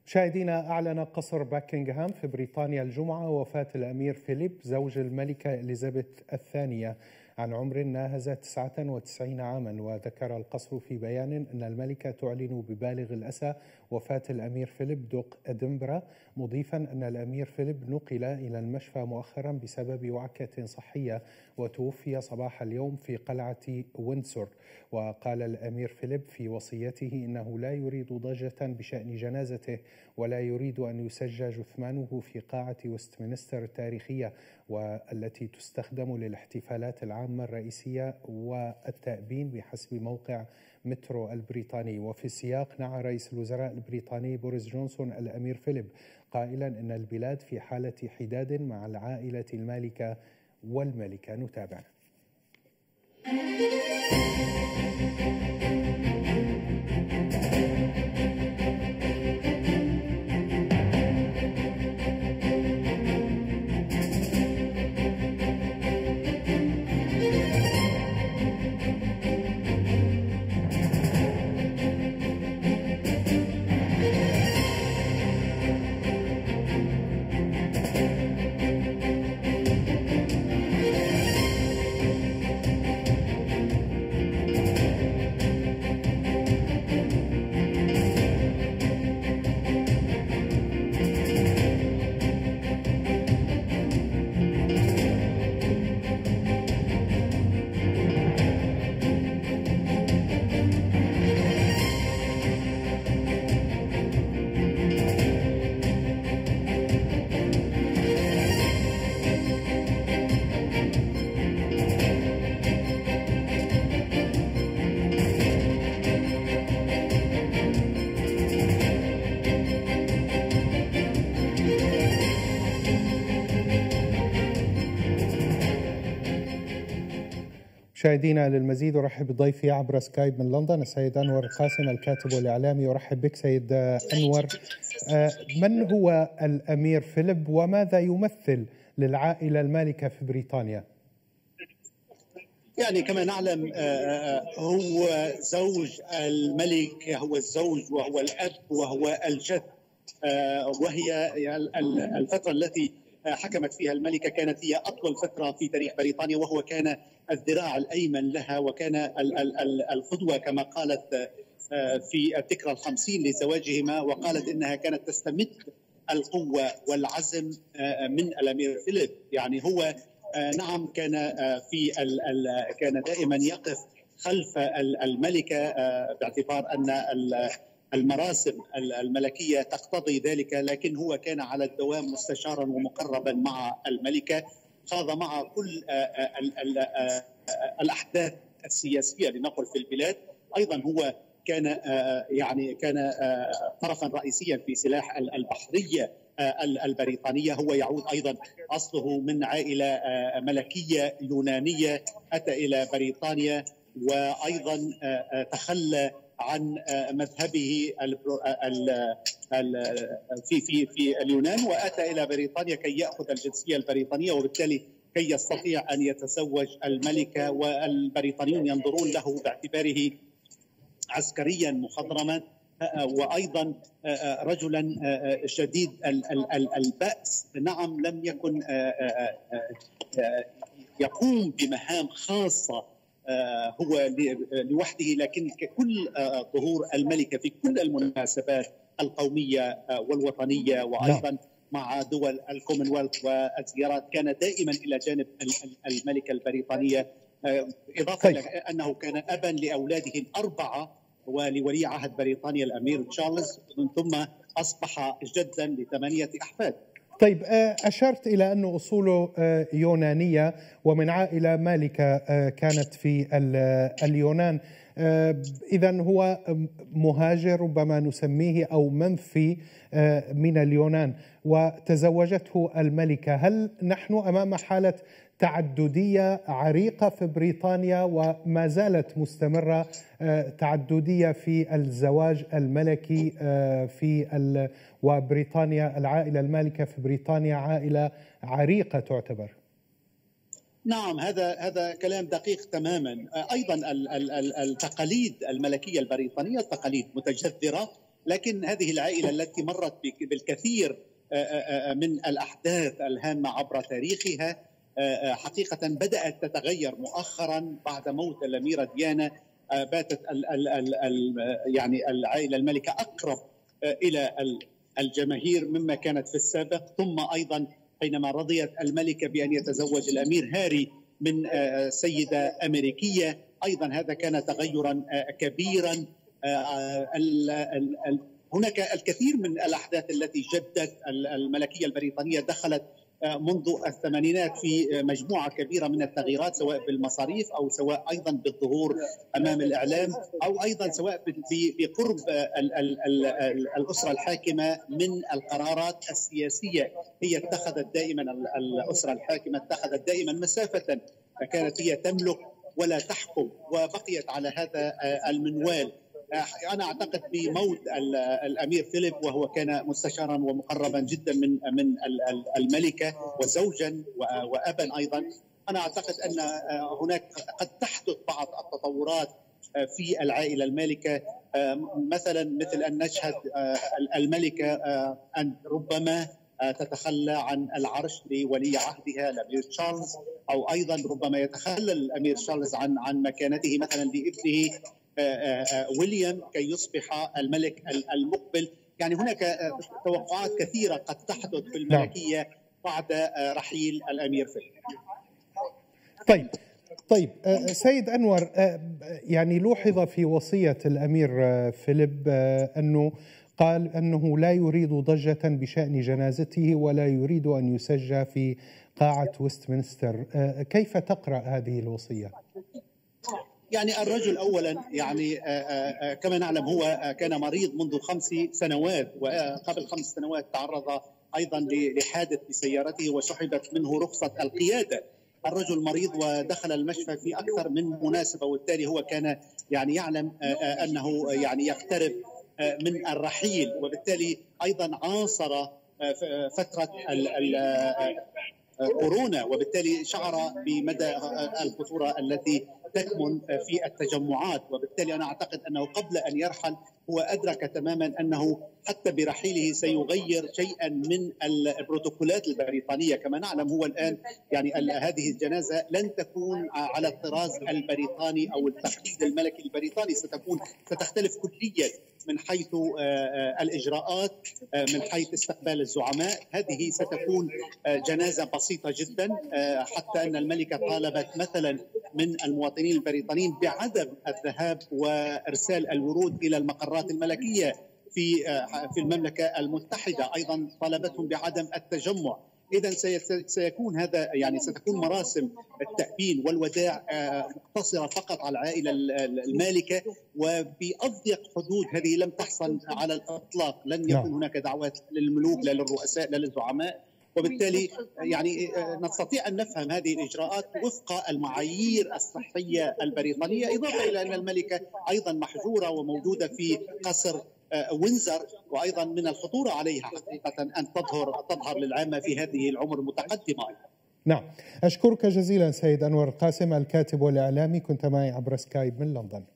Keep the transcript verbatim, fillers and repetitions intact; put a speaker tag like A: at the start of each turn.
A: مشاهدينا، أعلن قصر باكنغهام في بريطانيا الجمعة وفاة الأمير فيليب زوج الملكة إليزابيث الثانية عن عمر ناهز تسعة وتسعين عاما. وذكر القصر في بيان أن الملكة تعلن ببالغ الأسى وفاة الأمير فيليب دوق إدنبرا، مضيفا أن الأمير فيليب نقل إلى المشفى مؤخرا بسبب وعكة صحية وتوفي صباح اليوم في قلعة ويندسور. وقال الأمير فيليب في وصيته إنه لا يريد ضجة بشأن جنازته ولا يريد أن يسجى جثمانه في قاعة وستمنستر التاريخية والتي تستخدم للاحتفالات العامة الرئيسية والتأبين بحسب موقع مترو البريطاني. وفي السياق نعى رئيس الوزراء البريطاني بوريس جونسون الأمير فيليب قائلا إن البلاد في حالة حداد مع العائلة المالكة والملكة. نتابع. مشاهدينا، للمزيد أرحب بضيفي عبر سكايب من لندن السيد أنور القاسم الكاتب والإعلامي. أرحب بك سيد أنور. من هو الأمير فيليب وماذا يمثل للعائلة المالكة في بريطانيا؟
B: يعني كما نعلم هو زوج الملك، هو الزوج وهو الأب وهو الجد، وهي الفترة التي حكمت فيها الملكة كانت هي أطول فترة في تاريخ بريطانيا، وهو كان الذراع الأيمن لها وكان القدوة كما قالت في الذكرى الخمسين لزواجهما، وقالت إنها كانت تستمد القوة والعزم من الأمير فيليب. يعني هو نعم كان في كان دائما يقف خلف الملكة باعتبار أن المراسم الملكية تقتضي ذلك، لكن هو كان على الدوام مستشارا ومقربا مع الملكة، خاض مع كل الأحداث السياسية لنقل في البلاد. أيضا هو كان يعني كان طرفا رئيسيا في سلاح البحرية البريطانية. هو يعود أيضا أصله من عائلة ملكية يونانية، أتى إلى بريطانيا وأيضا تخلى عن مذهبه في في في اليونان واتى الى بريطانيا كي ياخذ الجنسيه البريطانيه، وبالتالي كي يستطيع ان يتزوج الملكه، والبريطانيون ينظرون له باعتباره عسكريا مخضرما وايضا رجلا شديد البأس. نعم لم يكن يقوم بمهام خاصه هو لوحده، لكن كل ظهور الملكة في كل المناسبات القومية والوطنية وأيضا مع دول الكومنولث والزيارات كان دائما إلى جانب الملكة البريطانية، إضافة إلى أنه كان أبا لأولاده الأربعة ولولي عهد بريطانيا الأمير تشارلز، من ثم أصبح جدا لثمانية أحفاد.
A: طيب، أشرت إلى أن أصوله يونانية ومن عائلة مالكة كانت في اليونان، إذن هو مهاجر ربما نسميه أو منفي من اليونان وتزوجته الملكة. هل نحن أمام حالة تعددية عريقة في بريطانيا وما زالت مستمرة تعددية في الزواج الملكي في وبريطانيا؟ العائلة المالكة في بريطانيا عائلة عريقة تعتبر.
B: نعم، هذا هذا كلام دقيق تماما. ايضا التقاليد الملكيه البريطانيه تقاليد متجذره، لكن هذه العائلة التي مرت بالكثير من الأحداث الهامة عبر تاريخها حقيقة بدأت تتغير مؤخرا بعد موت الأميرة ديانا. باتت ال ال ال ال يعني العائلة الملكة أقرب إلى الجماهير مما كانت في السابق، ثم أيضا حينما رضيت الملكة بأن يتزوج الأمير هاري من سيدة أمريكية أيضا هذا كان تغيرا كبيرا. هناك الكثير من الأحداث التي جدت الملكية البريطانية دخلت منذ الثمانينات في مجموعة كبيرة من التغييرات سواء بالمصاريف أو سواء أيضا بالظهور أمام الإعلام أو أيضا سواء بقرب الأسرة الحاكمة من القرارات السياسية. هي اتخذت دائما الأسرة الحاكمة اتخذت دائما مسافة، فكانت هي تملك ولا تحكم وبقيت على هذا المنوال. أنا أعتقد بموت الأمير فيليب وهو كان مستشارا ومقربا جدا من من الملكة وزوجا وأبا أيضا، أنا أعتقد أن هناك قد تحدث بعض التطورات في العائلة المالكة، مثلا مثل أن نشهد الملكة أن ربما تتخلى عن العرش لولي عهدها الأمير تشارلز، أو أيضا ربما يتخلى الأمير تشارلز عن عن مكانته مثلا لابنه ويليام كي يصبح الملك المقبل. يعني هناك توقعات كثيرة قد تحدث في الملكية بعد رحيل الأمير فيليب.
A: طيب طيب سيد أنور، يعني لوحظ في وصية الأمير فيليب أنه قال أنه لا يريد ضجة بشأن جنازته ولا يريد أن يسجى في قاعة ويستمنستر، كيف تقرأ هذه الوصية؟
B: يعني الرجل أولا يعني كما نعلم هو كان مريض منذ خمس سنوات، وقبل خمس سنوات تعرض أيضا لحادث بسيارته وسحبت منه رخصة القيادة. الرجل مريض ودخل المشفى في أكثر من مناسبة، وبالتالي هو كان يعني يعلم أنه يعني يقترب من الرحيل، وبالتالي أيضا عاصر فترة كورونا، وبالتالي شعر بمدى الخطورة التي تكمن في التجمعات. وبالتالي أنا أعتقد أنه قبل أن يرحل هو أدرك تماما أنه حتى برحيله سيغير شيئا من البروتوكولات البريطانية. كما نعلم هو الآن يعني هذه الجنازة لن تكون على الطراز البريطاني أو التقليد الملكي البريطاني، ستكون ستختلف كليا من حيث الإجراءات، من حيث استقبال الزعماء. هذه ستكون جنازة بسيطة جدا، حتى أن الملكة طالبت مثلا من المواطنين البريطانيين بعدم الذهاب وإرسال الورود إلى المقرات الملكية في في المملكة المتحدة. أيضا طالبتهم بعدم التجمع. إذا سيكون هذا يعني ستكون مراسم التأبين والوداع مقتصرة فقط على العائلة المالكة وبأضيق حدود. هذه لم تحصل على الإطلاق، لن يكون هناك دعوات للملوك لا للرؤساء لا للزعماء، وبالتالي يعني نستطيع أن نفهم هذه الإجراءات وفق المعايير الصحية البريطانية، إضافة إلى أن الملكة أيضا محجورة وموجودة في قصر وينزر، وأيضا من الخطورة عليها حقيقة أن تظهر تظهر للعامة في هذه العمر المتقدمة.
A: نعم، أشكرك جزيلا سيد أنور القاسم الكاتب والإعلامي، كنت معي عبر سكايب من لندن.